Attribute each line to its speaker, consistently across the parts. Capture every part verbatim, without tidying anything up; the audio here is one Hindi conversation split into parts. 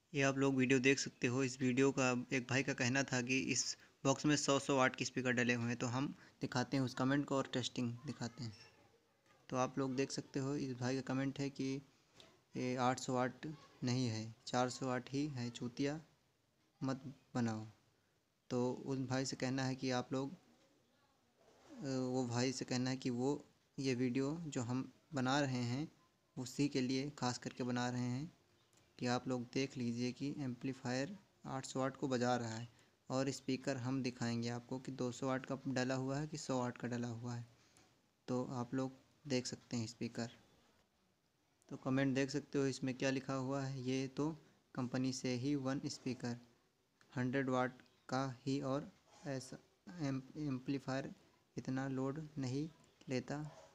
Speaker 1: ये आप लोग वीडियो देख सकते हो। इस वीडियो का एक भाई का कहना था कि इस बॉक्स में सौ सौ वाट के स्पीकर डले हुए हैं, तो हम दिखाते हैं उस कमेंट को और टेस्टिंग दिखाते हैं। तो आप लोग देख सकते हो, इस भाई का कमेंट है कि ये आठ सौ वाट नहीं है, चार सौ वाट ही है, चूतिया मत बनाओ। तो उस भाई से कहना है कि आप लोग वो भाई से कहना है कि वो ये वीडियो जो हम बना रहे हैं उसी के लिए ख़ास करके बना रहे हैं कि आप लोग देख लीजिए कि एम्पलीफायर आठ सौ वाट को बजा रहा है और स्पीकर हम दिखाएंगे आपको कि दो सौ वाट का डला हुआ है कि सौ वाट का डला हुआ है। तो आप लोग देख सकते हैं स्पीकर। तो कमेंट देख सकते हो इसमें क्या लिखा हुआ है। ये तो कंपनी से ही वन स्पीकर हंड्रेड वाट का ही और ऐसा एम्पलीफायर इतना लोड नहीं लेता,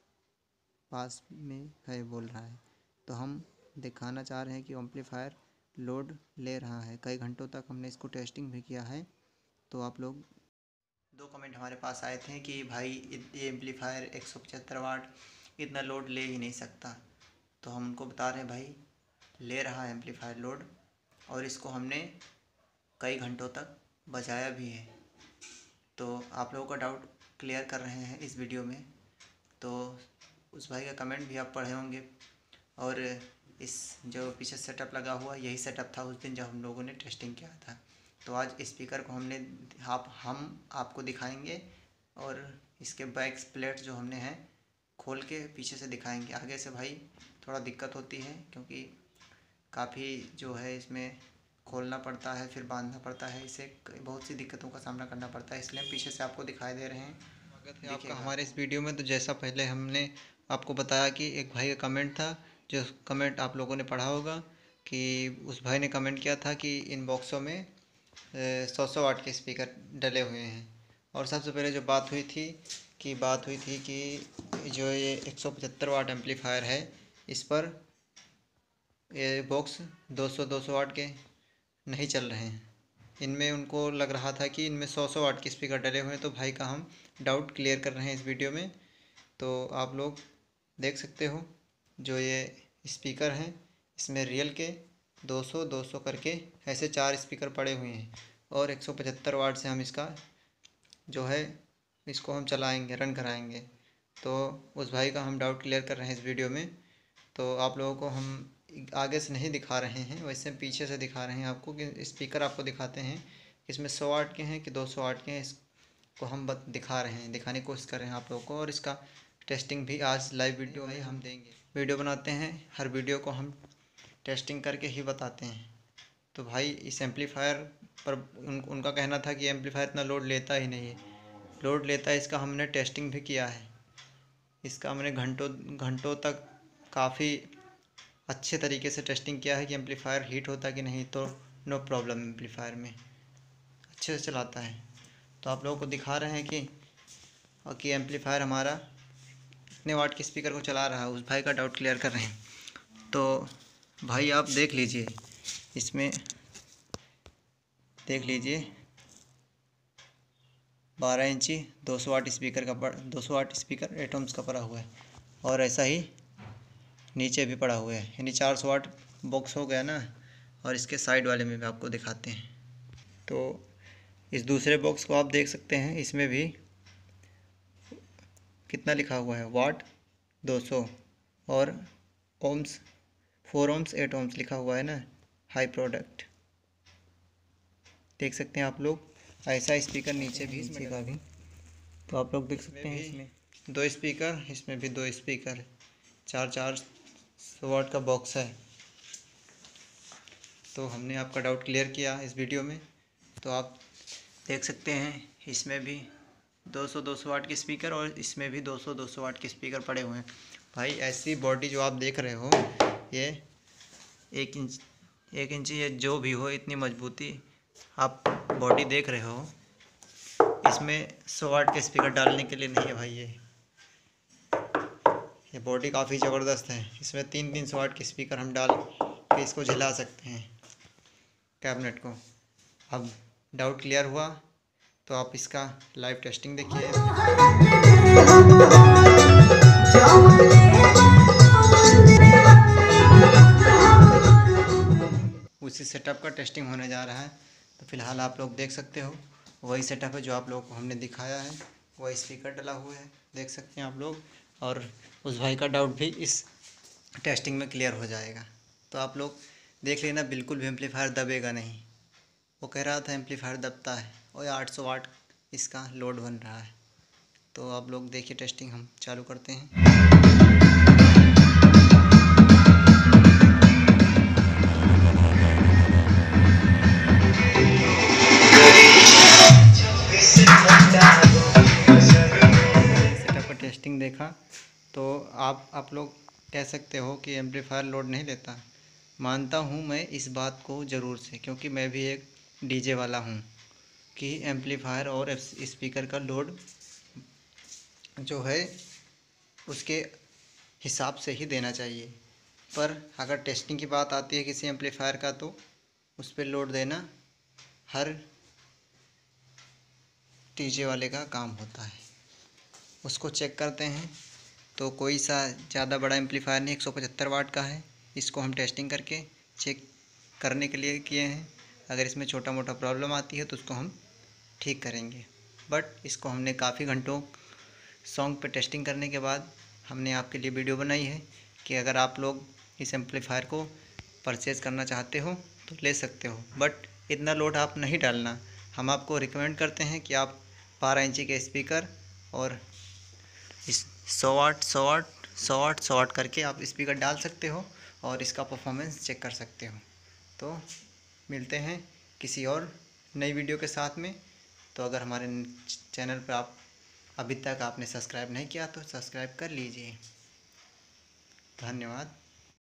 Speaker 1: पास में है बोल रहा है। तो हम दिखाना चाह रहे हैं कि एम्पलीफायर लोड ले रहा है। कई घंटों तक हमने इसको टेस्टिंग भी किया है। तो आप लोग दो कमेंट हमारे पास आए थे कि भाई ये एम्पलीफायर एक सौ पचहत्तर वाट इतना लोड ले ही नहीं सकता। तो हम उनको बता रहे हैं भाई ले रहा है एम्पलीफायर लोड, और इसको हमने कई घंटों तक बजाया भी है। तो आप लोगों का डाउट क्लियर कर रहे हैं इस वीडियो में। तो उस भाई का कमेंट भी आप पढ़े होंगे। और इस जो पीछे सेटअप लगा हुआ यही सेटअप था उस दिन जब हम लोगों ने टेस्टिंग किया था। तो आज स्पीकर को हमने आप हम आपको दिखाएंगे और इसके बैक प्लेट जो हमने हैं खोल के पीछे से दिखाएंगे। आगे से भाई थोड़ा दिक्कत होती है क्योंकि काफ़ी जो है इसमें खोलना पड़ता है, फिर बांधना पड़ता है, इसे बहुत सी दिक्कतों का सामना करना पड़ता है, इसलिए हम पीछे से आपको दिखाई दे रहे हैं। स्वागत है आपका हमारे इस वीडियो में। तो जैसा पहले हमने आपको बताया कि एक भाई का कमेंट था, जो कमेंट आप लोगों ने पढ़ा होगा कि उस भाई ने कमेंट किया था कि इन बॉक्सों में सौ सौ वाट के स्पीकर डले हुए हैं। और सबसे पहले जो बात हुई थी कि बात हुई थी कि जो ये एक सौ पचहत्तर वाट एम्पलीफायर है इस पर ये बॉक्स दो सौ दो सौ वाट के नहीं चल रहे हैं। इनमें उनको लग रहा था कि इनमें सौ सौ वाट के स्पीकर डले हुए हैं। तो भाई का हम डाउट क्लियर कर रहे हैं इस वीडियो में। तो आप लोग देख सकते हो जो ये स्पीकर हैं इसमें रियल के दो सौ दो सौ करके ऐसे चार स्पीकर पड़े हुए हैं और एक सौ पचहत्तर वाट से हम इसका जो है इसको हम चलाएंगे, रन कराएंगे। तो उस भाई का हम डाउट क्लियर कर रहे हैं इस वीडियो में। तो आप लोगों को हम आगे से नहीं दिखा रहे हैं, वैसे पीछे से दिखा रहे हैं आपको कि स्पीकर आपको दिखाते हैं इसमें सौ वाट के हैं कि दो सौ वाट के हैं, इसको हम बत दिखा रहे हैं, दिखाने की कोशिश कर रहे हैं आप लोगों को। और इसका टेस्टिंग भी आज लाइव वीडियो में हम देंगे। वीडियो बनाते हैं, हर वीडियो को हम टेस्टिंग करके ही बताते हैं। तो भाई इस एम्पलीफायर पर उन, उनका कहना था कि एम्पलीफायर इतना लोड लेता ही नहीं है। लोड लेता है, इसका हमने टेस्टिंग भी किया है। इसका हमने घंटों घंटों तक काफ़ी अच्छे तरीके से टेस्टिंग किया है कि एम्पलीफायर हीट होता है कि नहीं। तो नो प्रॉब्लम, एम्पलीफायर में अच्छे से चलाता है। तो आप लोगों को दिखा रहे हैं कि और कि एम्पलीफायर हमारा इतने वाट के स्पीकर को चला रहा है। उस भाई का डाउट क्लियर कर रहे हैं। तो भाई आप देख लीजिए, इसमें देख लीजिए बारह इंची दो सौ वाट स्पीकर का पड़ दो सौ वाट स्पीकर एट ओम्स का पड़ा हुआ है और ऐसा ही नीचे भी पड़ा हुआ है, यानी चार सौ वाट बॉक्स हो गया ना। और इसके साइड वाले में भी आपको दिखाते हैं। तो इस दूसरे बॉक्स को आप देख सकते हैं, इसमें भी कितना लिखा हुआ है वाट दो सौ और ohms four ohms eight ohms लिखा हुआ है ना, हाई प्रोडक्ट। देख सकते हैं आप लोग, ऐसा स्पीकर नीचे भी नीचे का भी। तो आप लोग देख सकते हैं इसमें दो स्पीकर, इसमें भी दो स्पीकर, चार चार सौ वाट का बॉक्स है। तो हमने आपका डाउट क्लियर किया इस वीडियो में। तो आप देख सकते हैं इसमें भी दो सौ दो सौ वाट के स्पीकर और इसमें भी दो सौ दो सौ वाट के स्पीकर पड़े हुए हैं। भाई ऐसी बॉडी जो आप देख रहे हो, ये एक इंच एक इंची या जो भी हो, इतनी मजबूती आप बॉडी देख रहे हो, इसमें सौ वाट के स्पीकर डालने के लिए नहीं है भाई। ये ये बॉडी काफ़ी ज़बरदस्त है। इसमें तीन तीन सौ वाट के स्पीकर हम डाल के इसको झिला सकते हैं कैबिनेट को। अब डाउट क्लियर हुआ तो आप इसका लाइव टेस्टिंग देखिए। उसी सेटअप का टेस्टिंग होने जा रहा है। तो फिलहाल आप लोग देख सकते हो वही सेटअप है जो आप लोग को हमने दिखाया है, वही स्पीकर डला हुआ है, देख सकते हैं आप लोग। और उस भाई का डाउट भी इस टेस्टिंग में क्लियर हो जाएगा। तो आप लोग देख लेना, बिल्कुल भी एम्पलीफायर दबेगा नहीं। वो कह रहा था एम्पलीफायर दबता है, और आठ सौ वाट इसका लोड बन रहा है। तो आप लोग देखिए, टेस्टिंग हम चालू करते हैं। सेटअप का टेस्टिंग देखा तो आप आप लोग कह सकते हो कि एम्पलीफायर लोड नहीं लेता। मानता हूँ मैं इस बात को ज़रूर से, क्योंकि मैं भी एक डीजे वाला हूँ, कि एम्पलीफायर और स्पीकर का लोड जो है उसके हिसाब से ही देना चाहिए। पर अगर टेस्टिंग की बात आती है किसी एम्पलीफायर का, तो उस पर लोड देना हर डीजे वाले का काम होता है। उसको चेक करते हैं। तो कोई सा ज़्यादा बड़ा एम्पलीफायर नहीं, एक सौ पचहत्तर वाट का है। इसको हम टेस्टिंग करके चेक करने के लिए किए हैं। अगर इसमें छोटा मोटा प्रॉब्लम आती है तो उसको हम ठीक करेंगे। बट इसको हमने काफ़ी घंटों सॉन्ग पे टेस्टिंग करने के बाद हमने आपके लिए वीडियो बनाई है कि अगर आप लोग इस एम्पलीफायर को परचेज़ करना चाहते हो तो ले सकते हो, बट इतना लोड आप नहीं डालना। हम आपको रिकमेंड करते हैं कि आप बारह इंची के स्पीकर और इस सौ वाट सौ वाट सौ वाट सौ वाट करके आप स्पीकर डाल सकते हो और इसका परफॉर्मेंस चेक कर सकते हो। तो मिलते हैं किसी और नई वीडियो के साथ में। तो अगर हमारे चैनल पर आप अभी तक आपने सब्सक्राइब नहीं किया तो सब्सक्राइब कर लीजिए। धन्यवाद।